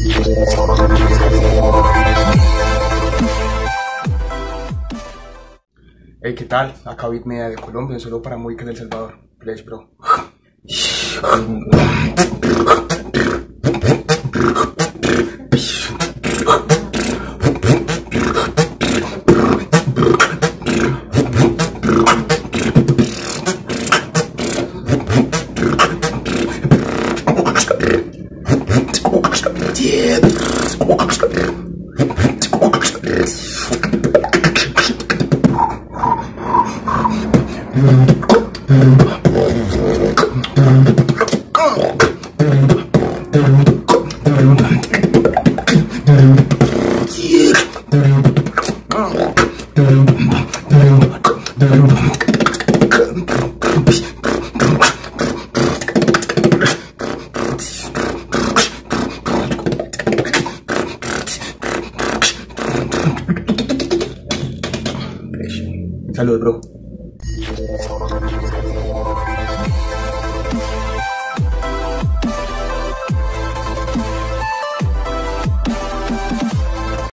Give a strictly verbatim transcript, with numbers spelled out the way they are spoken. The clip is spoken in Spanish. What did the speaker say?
Hey, ¿qué tal? Acá BEATMEDA de Colombia, solo para MOICA de El Salvador. Please, bro. Salud, bro.